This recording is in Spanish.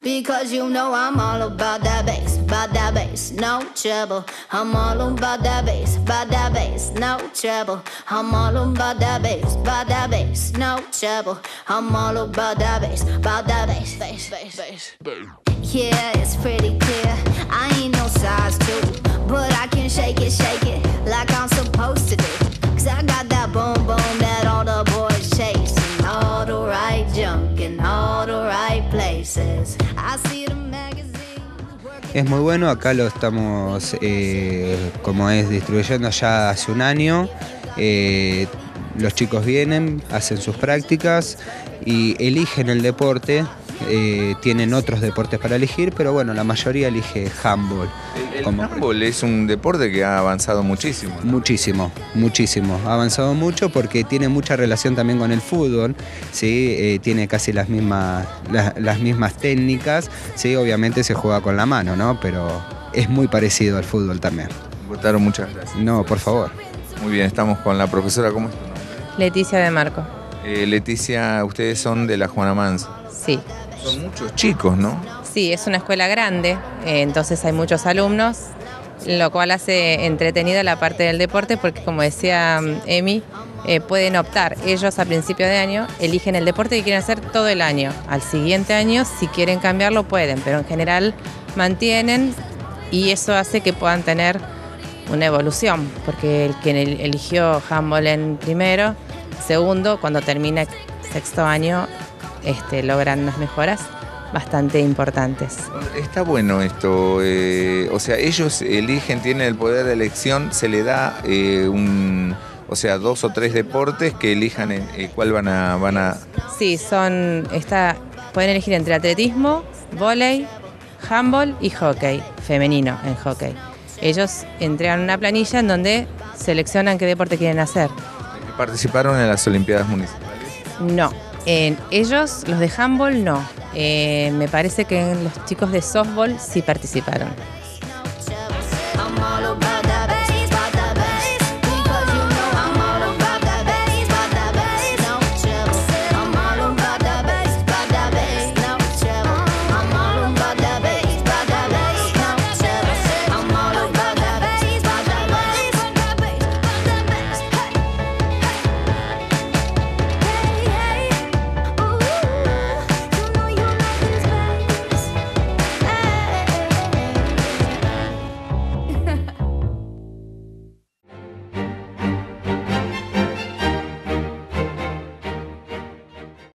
Because you know I'm all about that bass, no trouble. I'm all about that bass, no trouble. I'm all about that bass, no trouble. I'm all about that bass, bass. Yeah, it's pretty clear. I ain't no size two, but I can shake it like I'm supposed to do. Cause I got that boom boom that all the boys chase. All the right junk in all the right places. I see the magazine. Es muy bueno, acá lo estamos como es distribuyendo ya hace un año. Los chicos vienen, hacen sus prácticas y eligen el deporte. Tienen otros deportes para elegir, pero bueno, la mayoría elige handball. El handball es un deporte que ha avanzado muchísimo, ¿no? Muchísimo. Ha avanzado mucho porque tiene mucha relación también con el fútbol, ¿sí? Tiene casi las mismas técnicas, ¿sí? Obviamente se juega con la mano, ¿no? Pero es muy parecido al fútbol también. Gustavo, muchas gracias. No, por favor. Muy bien, estamos con la profesora. ¿Cómo es tu nombre? Leticia de Marco. Leticia, ustedes son de la Juana Manso. Sí. Son muchos chicos, ¿no? Sí, es una escuela grande, entonces hay muchos alumnos, lo cual hace entretenida la parte del deporte porque, como decía Emi, pueden optar. Ellos a principio de año eligen el deporte que quieren hacer todo el año. Al siguiente año, si quieren cambiarlo, pueden, pero en general mantienen y eso hace que puedan tener una evolución, porque el que eligió handball en primero, segundo, cuando termina sexto año, logran unas mejoras bastante importantes. Está bueno esto, o sea, ellos eligen, tienen el poder de elección, se le da dos o tres deportes que elijan cuál van a... Sí, pueden elegir entre atletismo, vóley, handball y hockey, femenino en hockey. Ellos entregan una planilla en donde seleccionan qué deporte quieren hacer. ¿Participaron en las Olimpiadas Municipales? No. Ellos, los de handball, no. Me parece que los chicos de softball sí participaron.